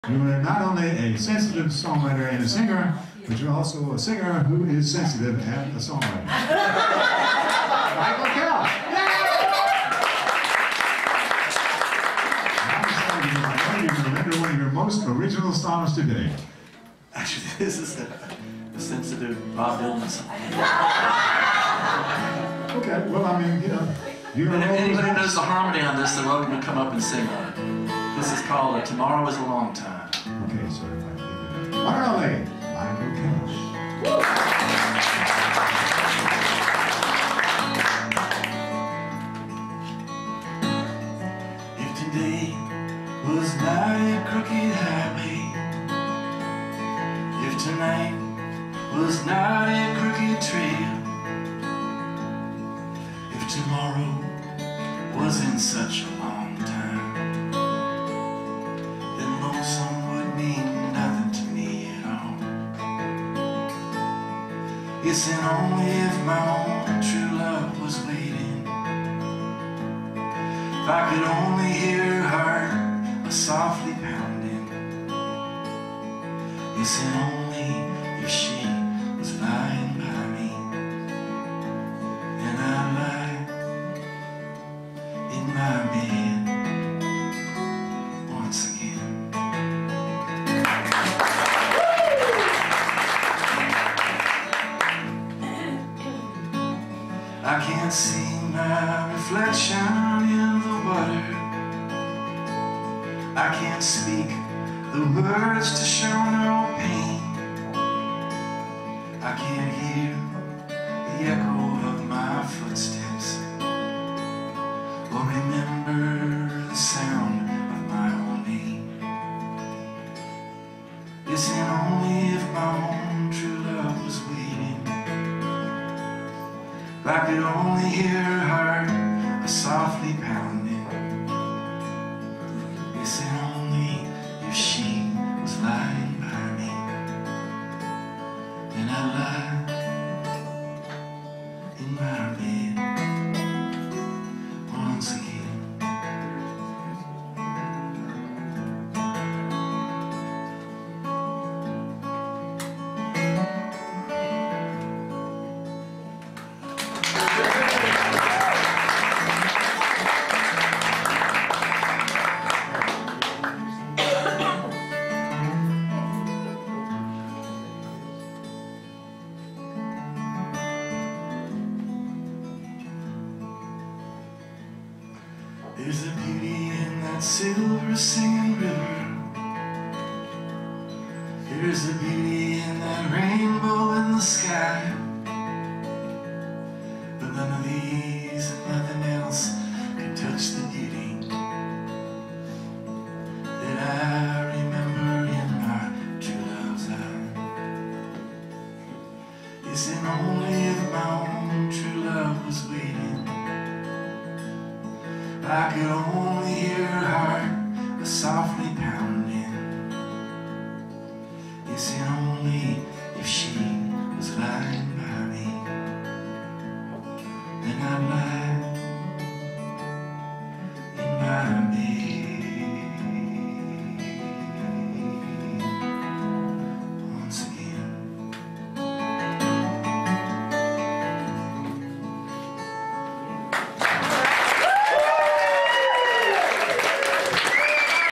You are not only a sensitive songwriter and a singer, but you're also a singer who is sensitive and a songwriter. Michael Kell! I'm going to render one of your most original songs today. Actually, this is a sensitive Bob Dylan song. Okay, well, I mean, you know, and if anybody knows the harmony on this, they're welcome to come up and sing on it. This is called Tomorrow Is a Long Time. Okay, sorry if I did that. One and only, Michael Kell. If today was not a crooked highway, if tonight was not a crooked trail, if tomorrow wasn't such a long time, then lonesome would mean nothing to me at all. Yes, and only if my own true love was waiting, if I could only hear her heart softly pounding, yes, and only if she was lying by me, and I lie in my bed once again. I can't see my reflection in the water, I can't speak the words to show no pain, I can't hear the echo of my footsteps, or remember the sound of my own name. Yes, and only if my own true love was waiting, if I could only hear her heart softly pounding, yes, and only if she was lying by me, and I lie in my bed once again. There's a beauty in that silver singing river, there's a beauty in that rainbow in the sky, but none of these and nothing else can touch the beauty that I remember in my true love's eye. Yes, and only if my own true love was waiting, I could only hear her heart softly pound.